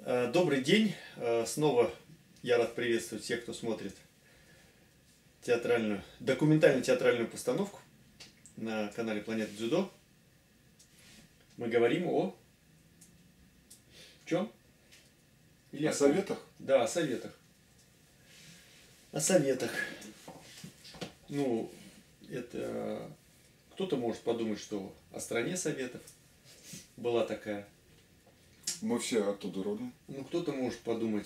Добрый день. Снова я рад приветствовать всех, кто смотрит документально-театральную постановку на канале Планета Дзюдо. Мы говорим о чем? О советах? Да, о советах. О советах. Ну, это кто-то может подумать, что о стране советов была такая. Мы все оттуда родом. Ну, кто-то может подумать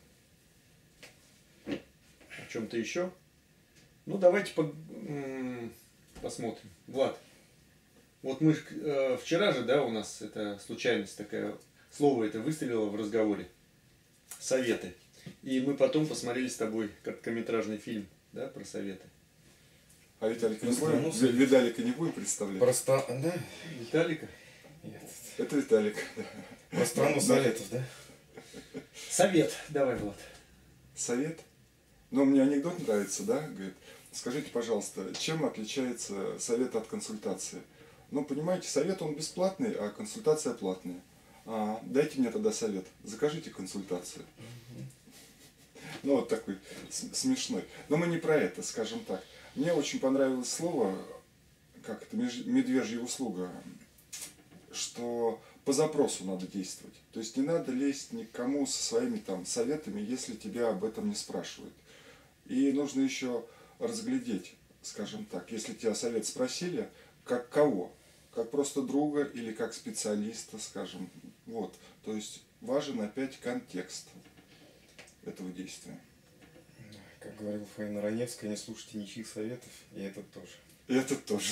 о чем-то еще. Ну, давайте посмотрим. Влад, вот мы вчера же, да, у нас это случайность такая, слово это выстрелило в разговоре. Советы. И мы потом посмотрели с тобой короткометражный фильм, да, про советы. А Виталика не будем? Виталика не будем представлять? Просто, да? Виталика? Нет. Это Виталик. Про страну советов, да? Совет. Давай, Влад. Совет? Ну, мне анекдот нравится, да? Говорит, скажите, пожалуйста, чем отличается совет от консультации? Ну, понимаете, совет он бесплатный, а консультация платная. Дайте мне тогда совет. Закажите консультацию. Ну, вот такой смешной. Но мы не про это, скажем так. Мне очень понравилось слово, как это, медвежья услуга, что по запросу надо действовать. То есть не надо лезть никому со своими там советами, если тебя об этом не спрашивают. И нужно еще разглядеть, скажем так, если тебя совет спросили, как кого? Как просто друга или как специалиста, скажем. Вот. То есть важен опять контекст этого действия. Как говорил Фаина Раневская, не слушайте ничьих советов, и этот тоже. И этот тоже.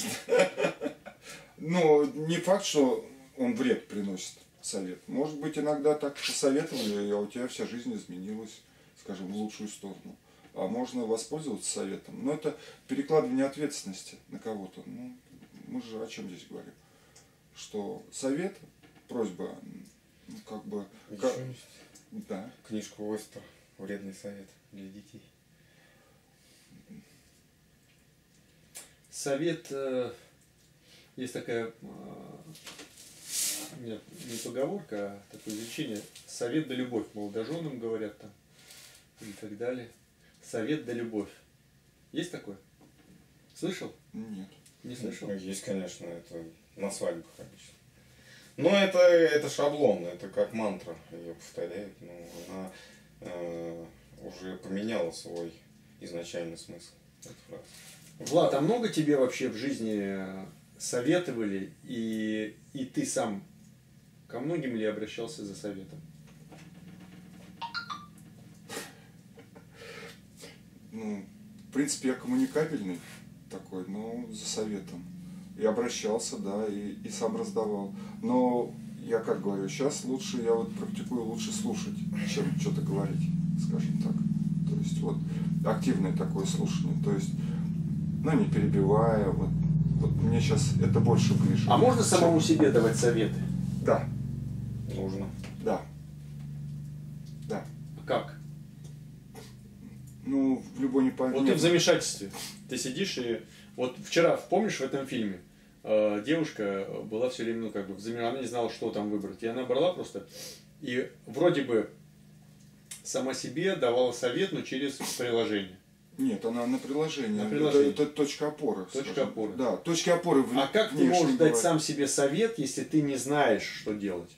Но не факт, что он вред приносит, совет. Может быть, иногда так посоветовали, а у тебя вся жизнь изменилась, скажем, в лучшую сторону. А можно воспользоваться советом. Но это перекладывание ответственности на кого-то. Ну, мы же о чем здесь говорим? Что совет, просьба, ну, как бы... Еще есть да. книжку Остер «Вредный совет для детей». Совет, есть такая, нет, не поговорка, а такое изречение, совет да любовь, молодоженам говорят там, и так далее. Совет да любовь. Есть такое? Слышал? Нет. Не слышал? Ну, есть, конечно, это на свадьбах обычно. Но это шаблон, это как мантра, ее повторяют, но она уже поменяла свой изначальный смысл, эта фраза. Влад, а много тебе вообще в жизни советовали, и ты сам ко многим ли обращался за советом? Ну, в принципе, я коммуникабельный такой, но за советом. И обращался, да, и сам раздавал. Но я как говорю, сейчас лучше, я вот практикую лучше слушать, чем что-то говорить, скажем так. То есть вот активное такое слушание. То есть, ну, не перебивая, вот мне сейчас это больше ближе. А можно самому себе давать советы? Да. Нужно. Да. Да. А как? Ну, в любой непонятной... Вот ты в замешательстве. Ты сидишь и... Вот вчера, помнишь, в этом фильме девушка была все время, ну, как бы, в замешательстве, она не знала, что там выбрать. И она брала просто... И вроде бы сама себе давала совет, но через приложение. Нет, она на приложении. На приложении. Это точка опоры. Точка скажем. опоры. Да, точки опоры в А как ты можешь дать сам себе совет, если ты не знаешь, что делать?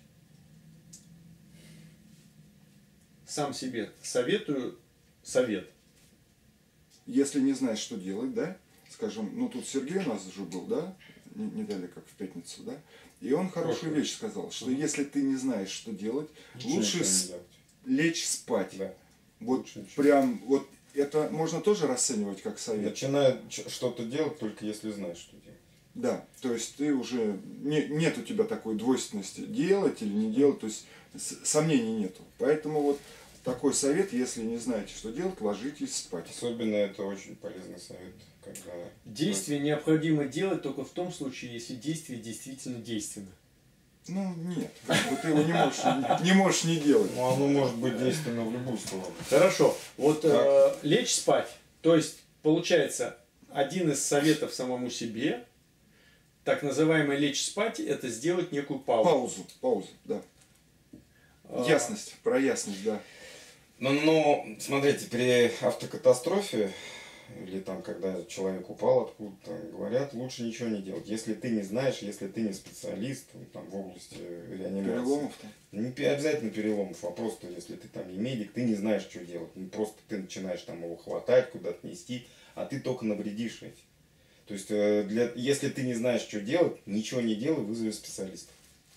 Сам себе советую совет. Если не знаешь, что делать, да, скажем, ну тут Сергей у нас же был, да, не далее, как в пятницу, да, и он хорошую вещь сказал, что если ты не знаешь, что делать, лучше лечь спать. Да. Вот прям, вот это можно тоже расценивать как совет. Начинай что-то делать, только если знаешь, что делать. Да, то есть ты уже, нет у тебя такой двойственности, делать или не делать, то есть сомнений нету. Поэтому вот такой совет, если не знаете, что делать, ложитесь спать. Особенно это очень полезный совет, когда... Действие необходимо делать только в том случае, если действие действительно действенно. Ну, нет, как бы ты его не можешь не делать. Ну, оно может быть действенно в любую сторону. Хорошо, вот лечь спать, то есть, получается, один из советов самому себе, так называемый лечь спать, это сделать некую паузу. Паузу, да. Ясность, про ясность, да. Но смотрите, при автокатастрофе или там, когда человек упал откуда-то, говорят, лучше ничего не делать. Если ты не знаешь, если ты не специалист там, в области реанимации. Переломов там? Не обязательно переломов, а просто если ты там не медик, ты не знаешь, что делать. Ну, просто ты начинаешь там его хватать, куда-то нести, а ты только навредишь ведь. То есть, если ты не знаешь, что делать, ничего не делай, вызови специалистов.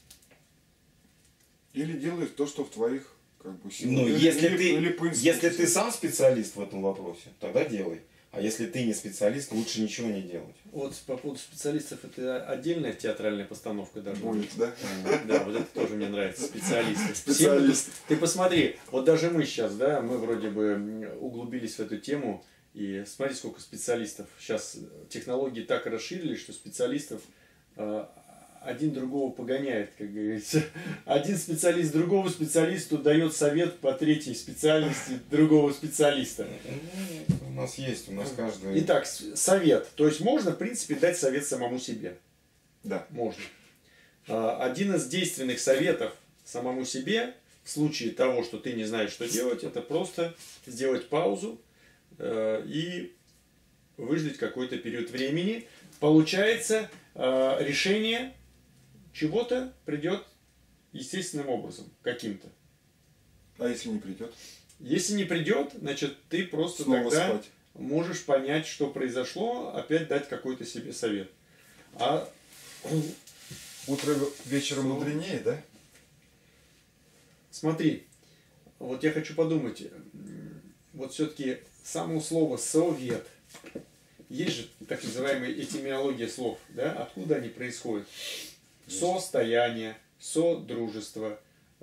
Или делай то, что в твоих как бы силах. Ну, Или если ты сам специалист в этом вопросе, тогда делай. А если ты не специалист, лучше ничего не делать. Вот по поводу специалистов, это отдельная театральная постановка даже. Будет, да? Да, вот это тоже мне нравится, специалисты. Специалист. Ты посмотри, вот даже мы сейчас, да, мы вроде бы углубились в эту тему, и смотри, сколько специалистов. Сейчас технологии так расширились, что специалистов один другого погоняет, как говорится. Один специалист другому специалисту дает совет по третьей специальности другого специалиста. У нас есть, у нас каждый... Итак, совет. То есть можно, в принципе, дать совет самому себе. Да. Можно. Один из действенных советов самому себе в случае того, что ты не знаешь, что делать, это просто сделать паузу и выждать какой-то период времени. Получается, решение чего-то придет естественным образом, каким-то. А если не придет? Если не придет, значит, ты просто Снова тогда спать. можешь понять, что произошло, опять дать какой-то себе совет. А Утро вечером Ну. мудренее, да? смотри, вот я хочу подумать, вот все-таки само слово «совет», есть же так называемая этимология слов, да? Откуда они происходят? Состояние, содружество,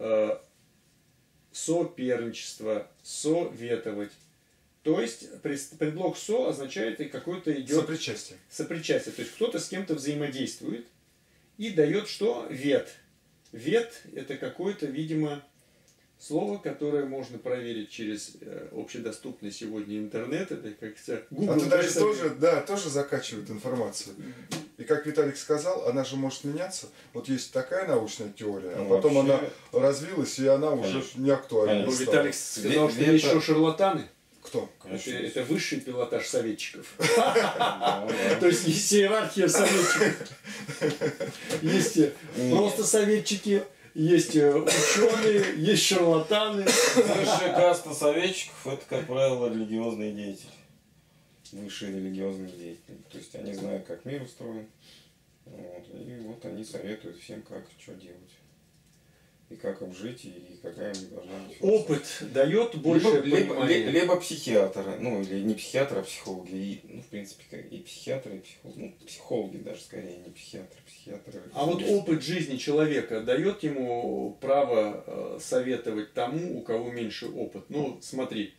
соперничество, советовать. То есть предлог «со» означает и какой-то идет Сопричастие. сопричастие. То есть кто-то с кем-то взаимодействует и дает что? Вет. Вет – это какое-то, видимо, слово, которое можно проверить через общедоступный сегодня интернет. Это как Google. А туда же это- тоже, да, тоже закачивают информацию. И как Виталик сказал, она же может меняться. Вот есть такая научная теория, а Ну, потом вообще- она развилась, и она уже Конечно. не актуальна. Ну, Конечно. стала. Виталик сказал, что Вето- есть еще шарлатаны. Кто? Это высший пилотаж советчиков. Да, То есть есть иерархия советчиков. Есть просто советчики, есть ученые, есть шарлатаны. Высшая каста советчиков — это, как правило, религиозные деятели. Высшие религиозные деятели. То есть они знают, как мир устроен. Вот, и вот они советуют всем, как, что делать. И как им жить, и какая у них должна быть философия. Опыт дает больше понимания. Либо психиатры, ну или не психиатры, а психологи. И, ну, в принципе, и психиатры, и психологи. Ну, психологи даже скорее, не психиатры. Психиатры. А вот опыт жизни человека дает ему право советовать тому, у кого меньше опыт. Ну, смотри.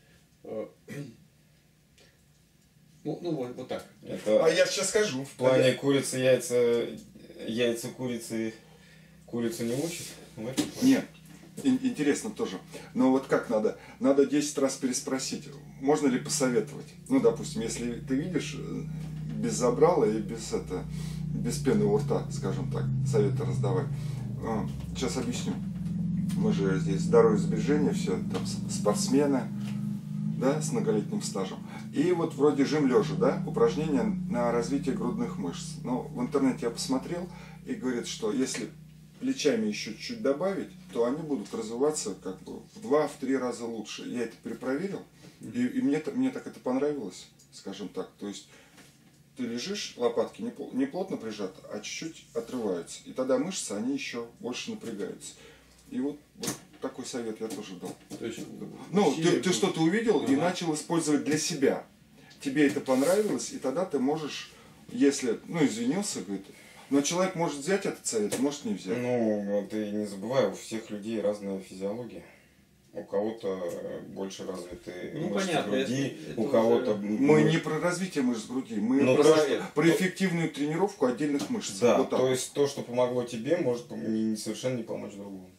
Ну вот так. Это А я сейчас скажу. в плане курицы, яйца курицы, курицу не учат? В этом плане? Нет. Интересно тоже. Но вот как надо? Надо 10 раз переспросить, можно ли посоветовать. Ну, допустим, если ты видишь без забрала и без пены у рта, скажем так, советы раздавать. Сейчас объясню. Мы же здесь здоровье, сбережение, все, там спортсмены, да, с многолетним стажем. И вот вроде жим лежа, да, упражнения на развитие грудных мышц. Но в интернете я посмотрел, и говорит, что если плечами еще чуть-чуть добавить, то они будут развиваться как бы в 2-3 раза лучше. Я это перепроверил, и мне так это понравилось, скажем так. То есть ты лежишь, лопатки не плотно прижаты, а чуть-чуть отрываются. И тогда мышцы, они еще больше напрягаются. И вот такой совет я тоже дал. То есть, Ну, усилия ты что-то увидел и Ага. начал использовать для себя. Тебе это понравилось, и тогда ты можешь, если, ну, извинился, говорит, но человек может взять этот совет, может не взять. Ну, ты не забывай, у всех людей разная физиология. У кого-то больше развиты Ну, мышцы понятно, груди, это у уже- кого-то... Мы не про развитие мышц груди, мы Ну, про, то- про эффективную тренировку отдельных мышц. Да, Вот так. то есть то, что помогло тебе, может совершенно не помочь другому.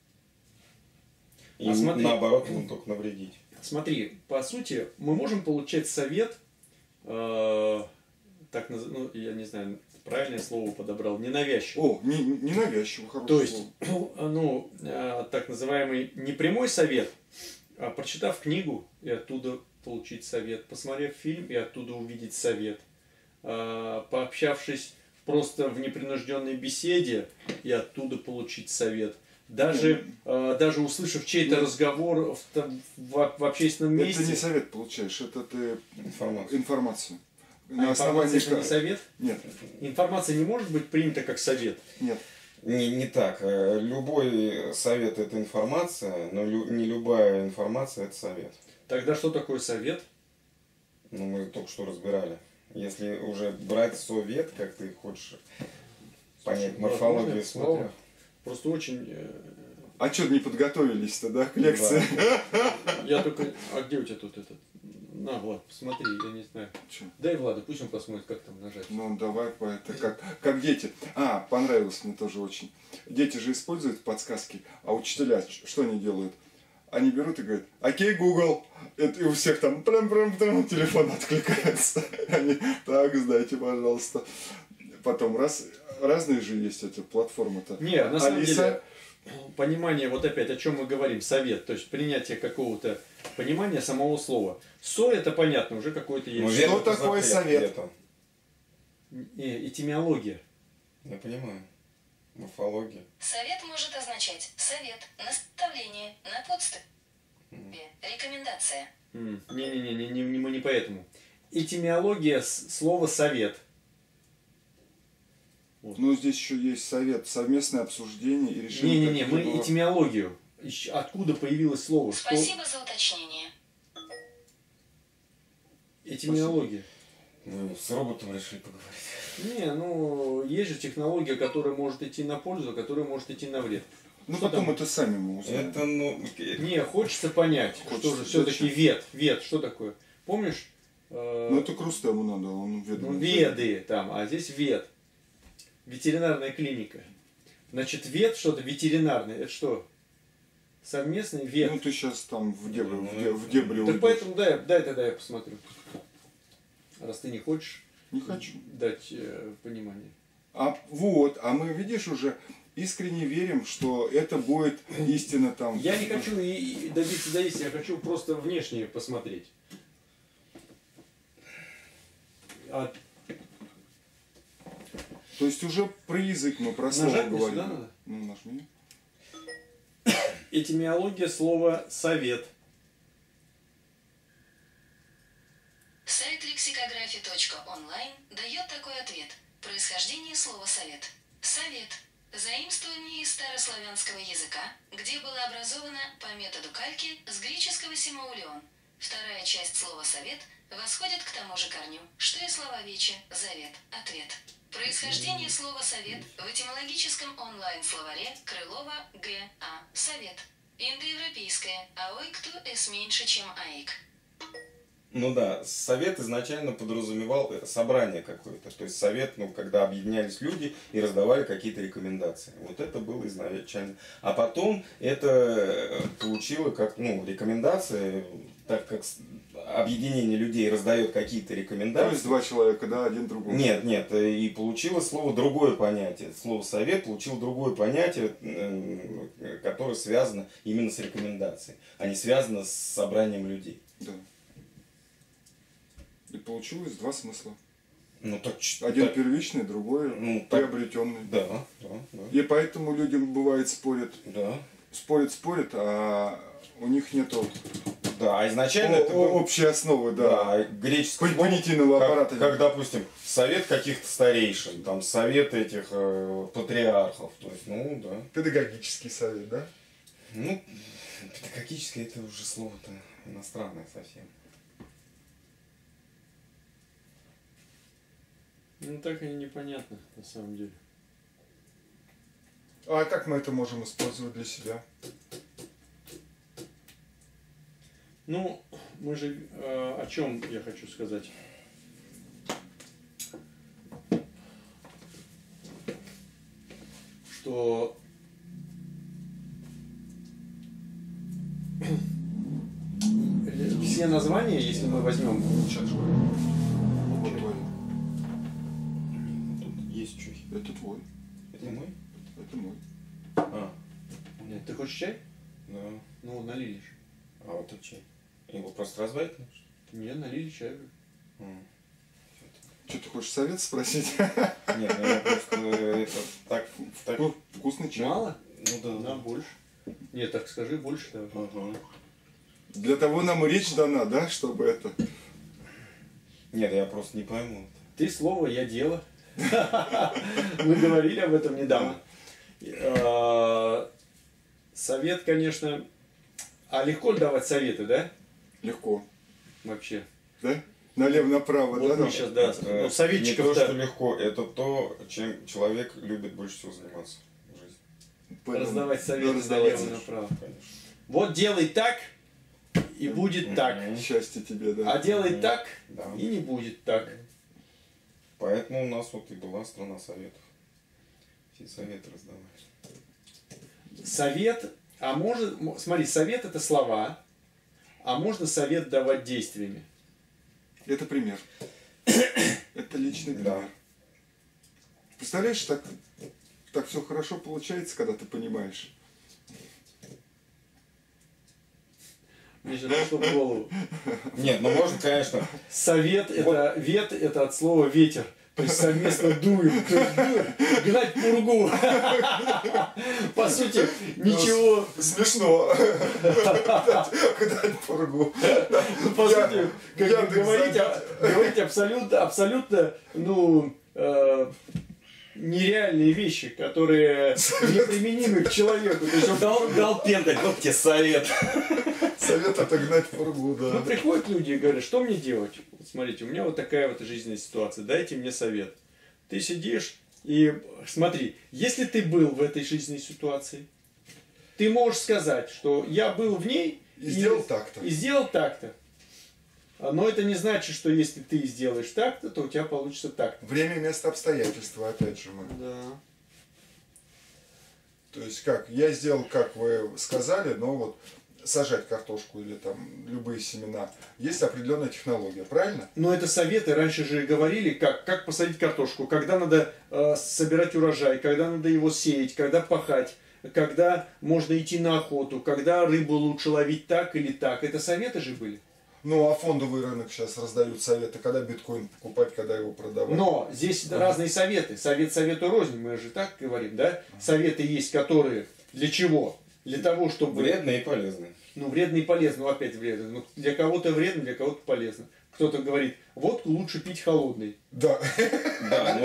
И А смотри. наоборот, ему только навредить. Смотри, по сути, мы можем получать совет ну, я не знаю, правильное слово подобрал, ненавязчиво. О, ненавязчиво, хорошее То есть, слово. ну, так называемый не прямой совет, а прочитав книгу и оттуда получить совет, посмотрев фильм и оттуда увидеть совет, пообщавшись просто в непринужденной беседе и оттуда получить совет. Даже услышав чей-то разговор в общественном месте. Это не совет получаешь, это ты информацию. Информация это не совет? Нет. Информация не может быть принята как совет? Нет. Не так. Любой совет это информация, но не любая информация это совет. Тогда что такое совет? Ну, мы только что разбирали. Если уже брать совет, как ты хочешь понять морфологию слова. Просто очень... А что не подготовились-то, да, к лекции? Да. Я только... А где у тебя тут этот? На, Влад, посмотри, я не знаю. Чё? Дай Владу, пусть он посмотрит, как там нажать. Ну, давай, это как дети. Понравилось мне тоже очень. Дети же используют подсказки, а учителя что они делают? Они берут и говорят: окей, Google. И у всех там телефон откликается. Они: так, сдайте, пожалуйста. Потом разные же есть эти платформы-то. Не, на самом Алиса... деле, понимание, вот опять, о чем мы говорим, совет, то есть принятие какого-то понимания самого слова. Со это понятно, уже какое-то есть. Что такое совет? Этимиология. Я понимаю. Морфология. Совет может означать совет, наставление, напутствие, рекомендация. Не, мы не поэтому. Этимиология слова совет. Вот. Ну, здесь еще есть совет, совместное обсуждение и решение. Не, мы этимиологию. Откуда появилось слово? Спасибо за уточнение. Этимиология. Мы с роботом решили поговорить. Не, ну, есть же технология, которая может идти на пользу, которая может идти на вред. Ну, что потом там? это сами мы узнаем. Это, ну... Не, хочется понять, что же все-таки вет, что такое? Помнишь? Ну, это к Рустему надо, он ведомый. Ну, веды там, а здесь вет. Ветеринарная клиника. Значит, вет что-то ветеринарное, это что? Совместный вет. Ну, ты сейчас там в дебри Так поэтому дай тогда я посмотрю. Раз ты не хочешь не хочу дать понимание. А мы, видишь, уже искренне верим, что это будет истина там. Я не хочу и добиться до истины, я хочу просто внешне посмотреть. То есть уже про язык мы про слово Нажать говорим. сюда надо? Ну, нажми. Этимиология слова совет. Сайт лексикография.онлайн дает такой ответ. Происхождение слова совет. Совет. Заимствование из старославянского языка, где было образовано по методу кальки с греческого симаулион. Вторая часть слова совет восходит к тому же корню, что и слова вече, завет, ответ. Происхождение слова совет в этимологическом онлайн-словаре Крылова Г.А. Совет. Индоевропейское «аойкту» с меньше, чем «аик». Ну да, совет изначально подразумевал собрание какое-то. То есть совет, ну, когда объединялись люди и раздавали какие-то рекомендации. Вот это было изначально. А потом это получило как, ну, рекомендации, так как объединение людей раздает какие-то рекомендации. То есть два человека, да, один другому. Нет, и получило слово другое понятие. Слово совет получило другое понятие, которое связано именно с рекомендацией, а не связано с собранием людей. Да. И получилось два смысла. Ну, так, один первичный, другой приобретенный. Да. И поэтому людям бывает спорят, спорят, а у них нету изначально общей основы, греческого понятийного аппарата. Как, допустим, совет каких-то старейшин, там совет этих патриархов. То есть, Педагогический совет, да? Ну, педагогический это уже слово-то иностранное совсем. Ну так и непонятно, на самом деле. А как мы это можем использовать для себя? Ну, мы же... о чем я хочу сказать? Что... все названия, если мы возьмем... Это твой. Это мой? Это мой. А, Нет, ты хочешь чай? да. Ну, налили же. А вот это чай. Его просто разварить нужно? Не, налили чай. Что, ты хочешь совет спросить? Нет, ну я просто это так... Ну, вкусный чай. Мало? Ну да. Нам больше. Нет, так скажи, больше давай. Ага. Для того нам и речь дана, да, чтобы это... Нет, я просто не пойму. Ты слово, я дело. Мы говорили об этом недавно. Совет, конечно... А легко ли давать советы, да? Легко. Вообще. Да? Налево-направо, Вот да? мы там? сейчас, да, ну, Не то, советчиков-то что легко, это то, чем человек любит больше всего заниматься в жизни. Поэтому- раздавать советы да, раздавать. налево-направо. Конечно. Вот делай так, и будет так. Счастье тебе, да. А делай так, Да. и не будет так. Поэтому у нас вот и была страна советов. Все советы раздавали. Совет, а может, смотри, совет это слова, а можно совет давать действиями. Это пример. Это личный пример. Да. Представляешь, так все хорошо получается, когда ты понимаешь. Мне же пришло в голову. Нет, ну можно, конечно. Совет это, вет это от слова ветер. То есть совместно дуем. То есть гнать пургу. По сути, ничего. Смешно. Дать пургу. Ну, по сути, как бы Яндекс говорить абсолютно, ну, нереальные вещи, которые неприменимы к человеку. То есть он Дал пендаль, вот тебе совет. Совет отогнать пургу, Ну, да. приходят люди и говорят, что мне делать? Вот смотрите, у меня вот такая вот жизненная ситуация, дайте мне совет. Ты сидишь и смотри, если ты был в этой жизненной ситуации, ты можешь сказать, что я был в ней И сделал так-то. И сделал так-то. Но это не значит, что если ты сделаешь так-то, то у тебя получится так-то. Время, место, обстоятельства, опять же мы. Да. То есть как, я сделал, как вы сказали, но вот сажать картошку или там любые семена, есть определенная технология, правильно? Но это советы, раньше же говорили, как посадить картошку, когда надо собирать урожай, когда надо его сеять, когда пахать, когда можно идти на охоту, когда рыбу лучше ловить так или так. Это советы же были. Ну, а фондовый рынок сейчас раздают советы, когда биткоин покупать, когда его продавать. Но здесь разные советы. Совет совету рознь, мы же так говорим, да? Советы есть, которые для чего? Для того, чтобы... Вредно и полезно. Ну, вредно и полезно, ну, опять вредно. Ну, для кого-то вредно, для кого-то полезно. Кто-то говорит, водку лучше пить холодной. Да. Да,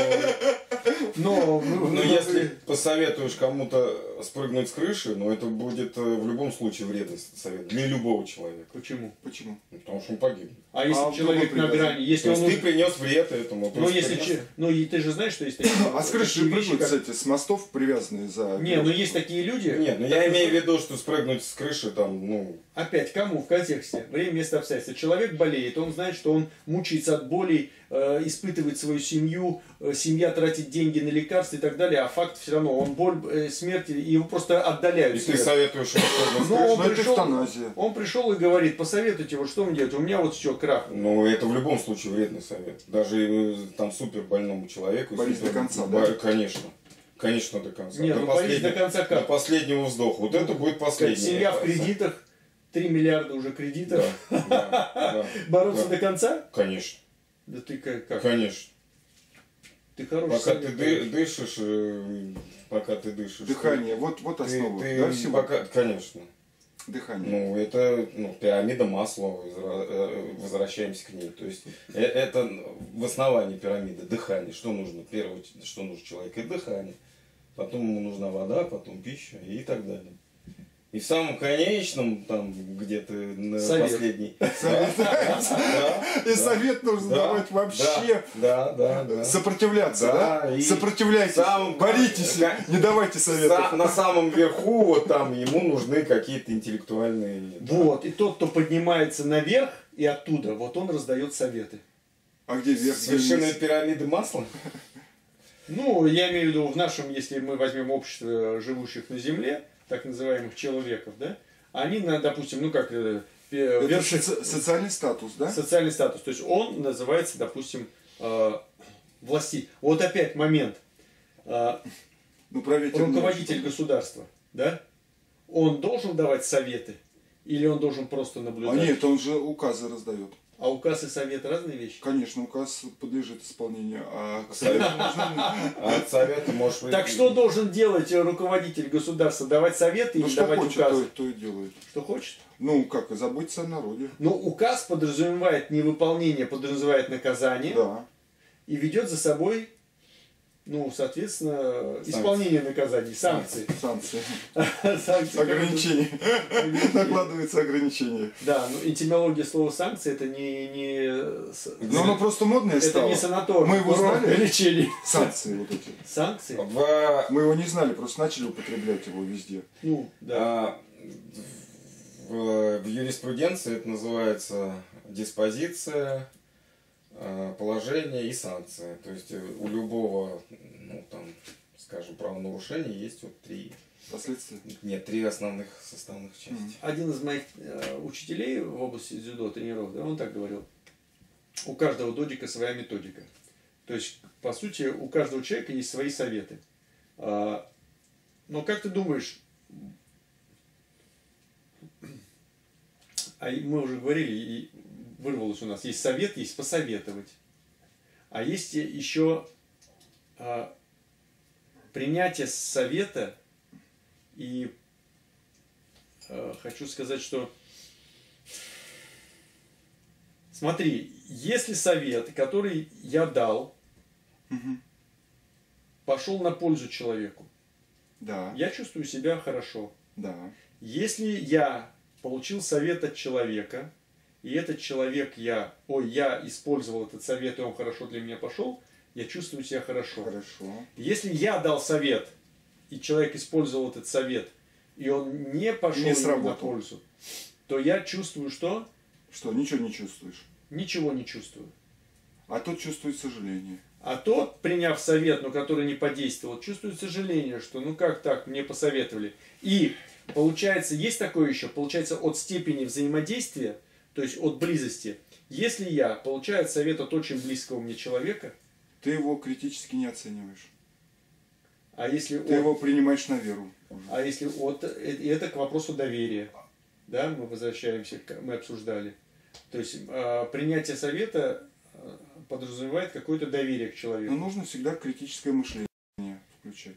Но но если посоветуешь кому-то спрыгнуть с крыши, ну это будет в любом случае вредный совет для любого человека. Почему? Почему? Ну, потому что он погибнет. А если А человек вдруг на привязан? грани, если То он... есть ты принес вред этому. то Ну, есть если... принес- Ну, и ты же знаешь, что есть такие... А с крыши такие вещи, прыгнут, как- кстати, с мостов привязанные за... Не, ну есть такие люди... Нет, ну я имею в виду, что спрыгнуть с крыши там, ну... Опять, кому? В контексте. Время, место, обстоятельства. Человек болеет, он знает, что он мучается от болей, испытывает свою семью, семья тратит деньги на лекарства и так далее, а факт все равно, он боль, смерть, его просто отдаляют. И от ты себя. советуешь ему спрыгнуть с Ну, крыши. он Но это пришел, эвтаназия. он пришел и говорит, посоветуйте, вот что мне делать, у меня вот все, крах. Ну, это в любом случае вредный совет. Даже там супер больному человеку. Борись супер- до конца, да? Конечно. Конечно, до конца. Не, ну борись до конца До как? последнего вздоха. Вот это будет последний. Семья в кредитах, 3 миллиарда уже кредитов. Да, да. Бороться Да. до конца? Конечно. Да ты как? Конечно. Ты хороший Пока совет ты даешь. дышишь, пока ты дышишь. Дыхание, вот Ты, основа, ты да, всего? пока, конечно. Дыхание. Ну, это пирамида Маслоу, возвращаемся к ней. То есть, это в основании пирамиды дыхание. Что нужно? Первое, что нужно человеку, это дыхание. Потом ему нужна вода, потом пища и так далее. И в самом конечном, там, где-то на Совет. последний. И совет нужно давать вообще. Да. Сопротивляться, Да, да? и Сопротивляйтесь, сам- боритесь, не давайте советов. На самом верху, вот там, ему нужны какие-то интеллектуальные... Вот, и тот, кто поднимается наверх и оттуда, вот он раздает советы. А где верх? С где вершины низ? пирамиды масла? Ну, я имею в виду в нашем, если мы возьмем общество живущих на Земле, так называемых человеков, да, они, допустим, ну как, Это верши- социальный статус, да? социальный статус, то есть он называется, допустим, властитель. Вот опять момент. Ну, правитель руководитель может. государства, да? Он должен давать советы или он должен просто А наблюдать? нет, он же указы раздает. А указ и совет разные вещи? Конечно, указ подлежит исполнению, а к совету нужно... А от совета можешь... Так что должен делать руководитель государства? Давать советы Ну, или что давать хочет, указы? то и делает. Что хочет? Ну, как, заботиться о народе. Но указ подразумевает невыполнение, подразумевает наказание Да. и ведет за собой, ну, соответственно, исполнение наказаний, санкции. Санкции. Санкции. Ограничения. Накладываются ограничения. Да, но этимология слова санкции это не Но оно просто модное это стало. не санаторий, Мы его курортное знали. лечение. Санкции вот эти. Санкции? Мы его не знали, просто начали употреблять его везде. Ну, да. В юриспруденции это называется диспозиция, положение и санкция. То есть у любого, ну там, скажем, правонарушения есть вот три основных составных части. Один из моих учителей в области дзюдо, тренеров, да, он так говорил: у каждого додика своя методика. То есть, по сути, у каждого человека есть свои советы. Но как ты думаешь, а мы уже говорили, и вырвалось у нас, есть совет, есть посоветовать. А есть еще принятие совета. И хочу сказать, что смотри, если совет, который я дал, пошел на пользу человеку, Да. я чувствую себя хорошо. Да. Если я получил совет от человека, и этот человек я использовал этот совет, и он хорошо для меня пошел, я чувствую себя хорошо. Хорошо. Если я дал совет, и человек использовал этот совет, и он не пошел Не ему на сработал. пользу, то я чувствую, что? Что, ничего не чувствуешь? Ничего не чувствую. А тут чувствует сожаление. А тот, приняв совет, но который не подействовал, чувствует сожаление, что ну как так, мне посоветовали. И получается, есть такое еще, получается от степени взаимодействия, то есть от близости. Если я получаю совет от очень близкого мне человека, Ты его критически не оцениваешь. а если Ты его принимаешь на веру. и это к вопросу доверия, да, мы возвращаемся, мы обсуждали. То есть принятие совета подразумевает какое-то доверие к человеку. Но нужно всегда критическое мышление включать.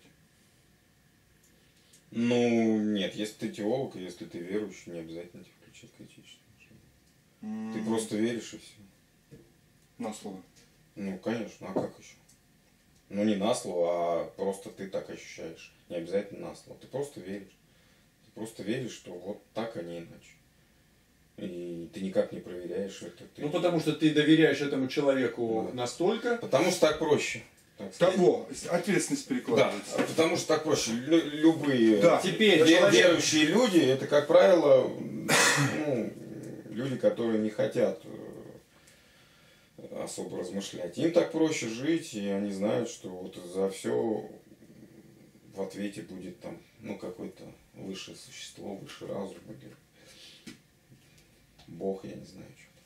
Ну, нет, если ты теолог, и если ты верующий, не обязательно тебе включать критическое мышление. Ты просто веришь и все. На слово. Ну, конечно, а как еще? Ну, не на слово, а просто ты так ощущаешь. Не обязательно на слово. Ты просто веришь. Ты просто веришь, что вот так, а не иначе. И ты никак не проверяешь это. Ну, потому что ты доверяешь этому человеку Да. настолько. Потому что так проще. Так сказать. Того, ответственность Да, перекладывается. потому что так проще. Любые Да. Теперь верующие люди, это, как правило, ну, люди, которые не хотят особо размышлять. Им так проще жить, и они знают, что вот за все в ответе будет там, ну, какое-то высшее существо, высший разум или Бог, я не знаю, что.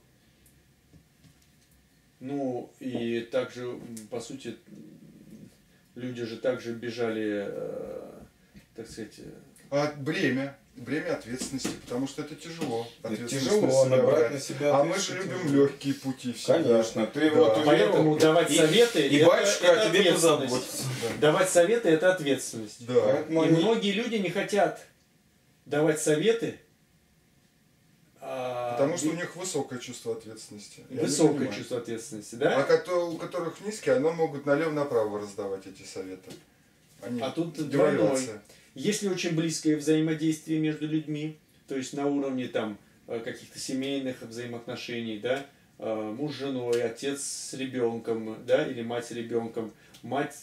Ну, и также, по сути, люди же также бежали, так сказать... Бремя ответственности, потому что это тяжело. Это Ответственность тяжело на себя набрать брать. на себя. А мы же любим легкие пути всегда. Конечно, ты Да. вот Поэтому уверен, давать советы... и это- батюшка это о тебе ответственность. позаботится. Давать советы – это ответственность. Да. Поэтому И они- многие люди не хотят давать советы. Потому что у них высокое чувство ответственности. И они Высокое понимают. чувство ответственности, А да? у которых низкие, они могут налево-направо раздавать эти советы. Они А тут девальвация. Если очень близкое взаимодействие между людьми, то есть на уровне там каких-то семейных взаимоотношений, да, муж с женой, отец с ребенком, да, или мать с ребенком, мать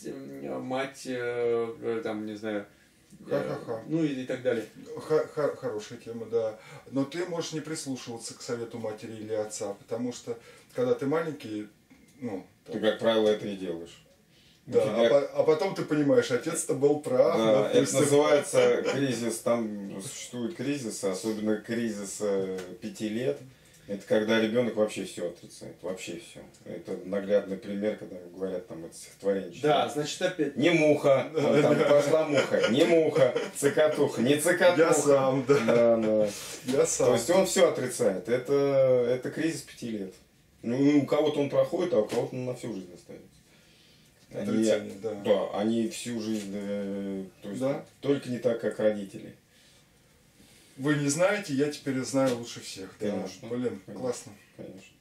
там, не знаю, Ха-ха-ха. ну и так далее. Хорошая тема, да. Но ты можешь не прислушиваться к совету матери или отца, потому что, когда ты маленький, ну... Ты, как правило, это и делаешь. Да, тебя- а потом ты понимаешь, отец-то был прав. Да, это допустим. называется кризис, там существуют кризисы, особенно кризис 5 лет, Это когда ребенок вообще все отрицает, вообще все. Это наглядный пример, когда говорят там это стихотворение. Да, значит опять. Не муха, вон там пошла муха, не муха, цикатуха, не цикатуха. Я сам, да. Да. Я сам. То есть он все отрицает. Это кризис 5 лет. Ну, у кого-то он проходит, а у кого-то на всю жизнь остается. Отрицание, да. Да, они всю жизнь, то есть Да. только не так, как родители. Вы не знаете, я теперь знаю лучше всех. Да. Конечно. Блин, Конечно. классно. Конечно.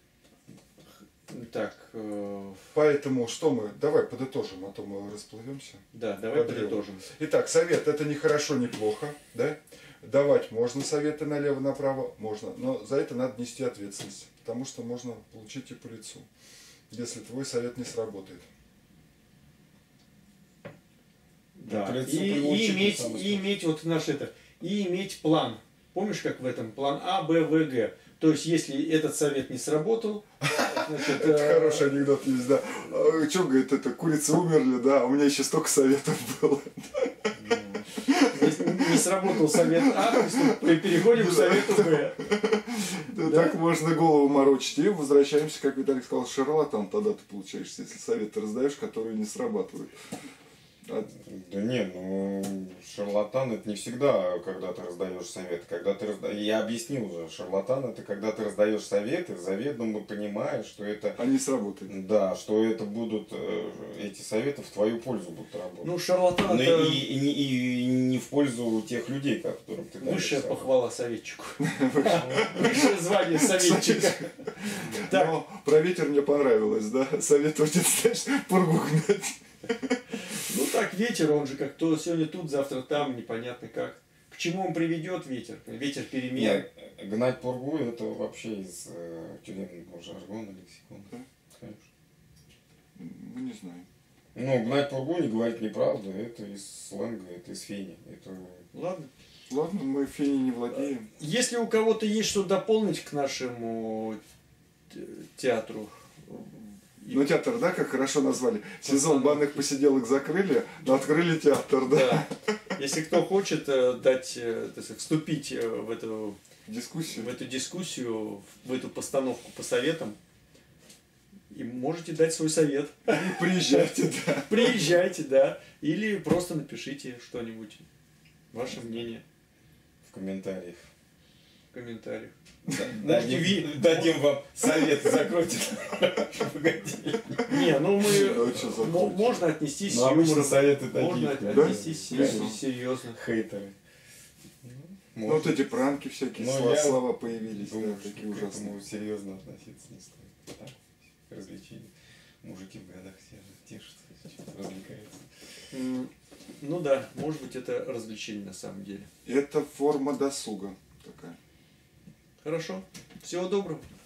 Так, Поэтому что мы? Давай подытожим, а то мы расплывемся. да, давай Подрём. подытожим. Итак, совет это не хорошо, не плохо, да? Давать можно советы налево-направо, можно, но за это надо нести ответственность, потому что можно получить и по лицу, если твой совет не сработает. Да. По лицу И приучить иметь, на самом и иметь вот наш это, и иметь план. Помнишь, как в этом план А, Б, В, Г? То есть, если этот совет не сработал, значит, Это хороший анекдот есть, да. Что, говорит, это курицы умерли, да, а у меня еще столько советов было. если не сработал совет А, переходим к совету Б. Да, так можно голову морочить. И возвращаемся, как Виталик сказал, шарлатан тогда ты получаешься, если советы раздаешь, которые не срабатывают. Да не, ну шарлатан это не всегда, когда ты раздаешь советы. Когда ты Я объяснил уже, шарлатан это когда ты раздаешь советы, заведомо понимаешь, что это. Они сработают. Да, что это будут эти советы в твою пользу будут работать. Ну, шарлатан Но это и не в пользу тех людей, которым ты даешь высшая совет. похвала советчику. Высшее звание советчика. Так, Но про ветер мне понравилось, да? Советовать, знаешь, пургу гнать. ну так, ветер, он же как то сегодня тут, завтра там, непонятно как. К чему он приведет ветер? Ветер перемен. Нет, гнать пургу это вообще из тюремного жаргона, лексикона. Да? Конечно. Мы не знаем. Ну, гнать пургу, не говорить неправду, это из сленга, это из фени. Это... Ладно. Ладно, мы фени не владеем. Если у кого-то есть что дополнить к нашему театру, Ну, театр, да, как хорошо назвали. Сезон банных посиделок закрыли, но открыли театр, да. да. Если кто хочет дать, так сказать, вступить в эту Дискуссию. дискуссию, в эту постановку по советам, и можете дать свой совет. Приезжайте, да. Приезжайте, да. Или просто напишите что-нибудь. Ваше мнение В комментариях. в комментариях. Дадим вам совет, закройте. Не, ну мы... Да, чё за хуйня? Можно отнестись с Ну, обычно юмором. советы Можно такие. да? отнестись Конечно. серьезно. Хейтеры. Ну, вот эти пранки всякие, Ну, я слова появились, Думаю, да, такие что к ужасные. этому серьезно относиться не стоит. Так, развлечения. Мужики в годах все же тешатся, развлекаются. Ну да, может быть это развлечение на самом деле. Это форма досуга такая. Хорошо. Всего доброго.